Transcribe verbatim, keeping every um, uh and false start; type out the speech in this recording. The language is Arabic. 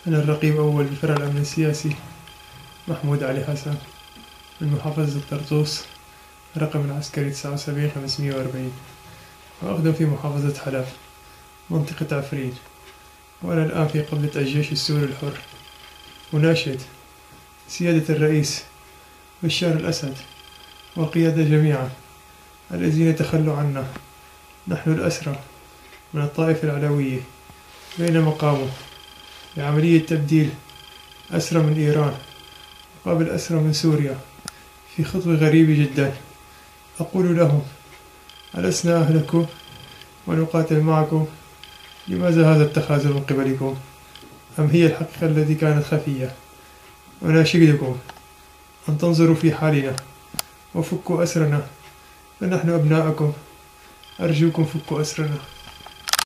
أنا الرقيب أول بفرع الأمن السياسي محمود علي حسن من محافظة طرطوس، رقم العسكري تسعة وسبعين خمسمية وأربعين، وأخدم في محافظة حلب منطقة عفرين. وأنا الآن في قبلة الجيش السوري الحر، أناشد سيادة الرئيس بشار الأسد والقيادة جميعا الذين تخلوا عنا، نحن الأسرى من الطائفة العلوية، بينما قاموا بعملية تبديل أسرى من إيران مقابل أسرى من سوريا في خطوة غريبة جدا. أقول لهم: ألسنا أهلكم ونقاتل معكم؟ لماذا هذا التخاذل من قبلكم؟ أم هي الحقيقة التي كانت خفية؟ أناشدكم أن تنظروا في حالنا وفكوا أسرنا، فنحن أبناءكم، أرجوكم فكوا أسرنا.